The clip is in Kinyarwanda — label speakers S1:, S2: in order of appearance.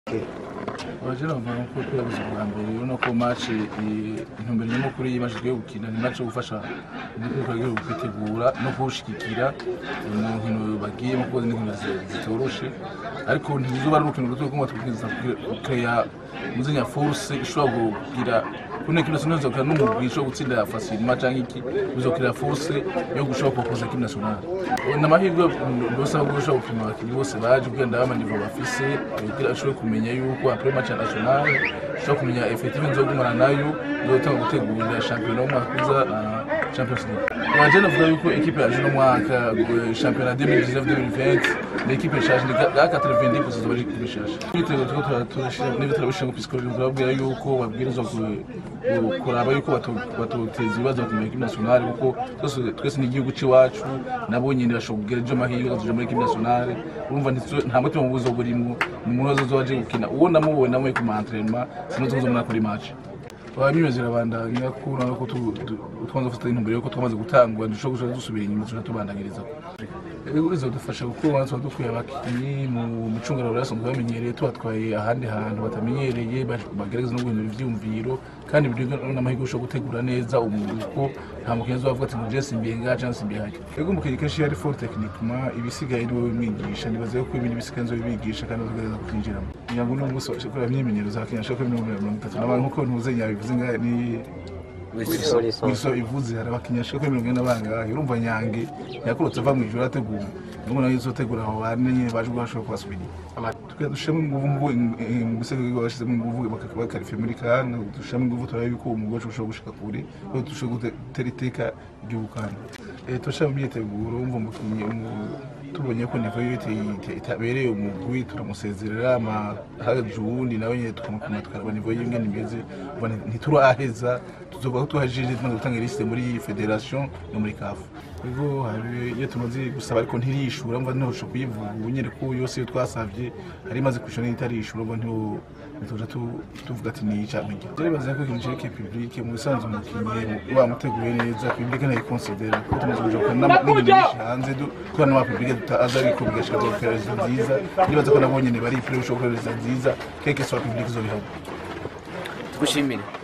S1: Wajira mvana ko twabuze bwa mbere urabona ko match intumbero nyamukuru y'imashije gukina ni match yo gufasha ndiko kwagira kwitegura no kushikikira mu nkino bagiye mu koze n'inkino zitoroshe ariko ntibizoba ari urukino rwo kumva tukiza kuya muzenya force ishobora kugira kune kino sinozo kana n'umubwisho gutsinda facilement canke iki bizokira force yo gushobora kukoza kim national n'amahirwe ndosaba gushobora gupima abakinyi bose baje kugenda bamanivo bafise kugira ashobore kumenya yuko après match national cyo kumenya effectivement nzogumana nayo yotanga gutegura championnat umwaka uza Champions League. Waje navuga yuko equipe yaje no mwaka championnat 2019-2020 l'équipe charge ni 90% z'abaje kubishasha. Twitego turashira niba turabishira mu psychology turabwira yuko babwirizwa kuraba yuko batoteza ibibazo ku equipe nationale kuko twese n'igihugu ciwacu nabo nyine bashobora ejo mahirwe tuje muri equipe nationale urumva nta mutima mu buzo burimo umuntu azoje gukina uwo namubona namwe ku entraînement sinozo muna kuri match. Abamimeze rabandanya kuna no twanza gufata intumbero yuko twamaze gutangwa dushobora dusubira inyuma tubandagiriza. Ego bizodufasha kuko bantu badukuye abakinyi mu mucungaro rasanzwe bamenyereye tubatwaye ahandi hantu batamenyereye bagerageza no guhindura ivyumviro kandi biri n'amahirwe yo gutegura neza umuko nta mukenzi wavuga ati ngo Jesse Mbenga chance mbihake. Ego mukenyi kenshi yari for techniquement ibisigaye niwe bimwigisha nibaze ko ibindi bisikanzo bibigisha kandi bagerageza kutinjiramo. Nyango no muso ashobora imyemenyerezo za Kenya ashobora 33 n'abantu nkuko ntuzenya bivuze ni Wiso ivuze hari abakinyashika ko 40 bangahe urumva Nyange yakurutse ava mu ijoro ategura ngo nayo izotegura aho bane baje gwashobora kubasubira tukaya dushema inguvu mu gusego bashize mu inguvu bakakarife muri kana dushema inguvu turabe ko umugoco ushobora gushika kuri ko dushobora guteriteka igihugu tushema imyiteguro umva mukinyi tubonye ko nivo itabereye umugwi turamusezerera ama hajundi nawe nyine tukamukuma tukaraba nivo y'ingene imeze ntituraheza tuzoba tuhajije no gutanga liste muri federation no muri CAF ubwo hari iyo tumaze gusaba ariko ntirishura mva no kuyivuga ubunyere ko yose twasavye hari maze kwishona itarishura ngo ntiho tuja tuvuga ati ni cyane rero baza ko kinje ke public mu bisanzwe mukinye wa muteguye neza public nayo considera ko tumaze kuja ko n'ibindi hanze ko na public tutaza ariko bigashika ko perezida nziza nibaza ko nabonye ne bari pre ushobora perezida nziza keke so public zo bihago
S2: tugushimire.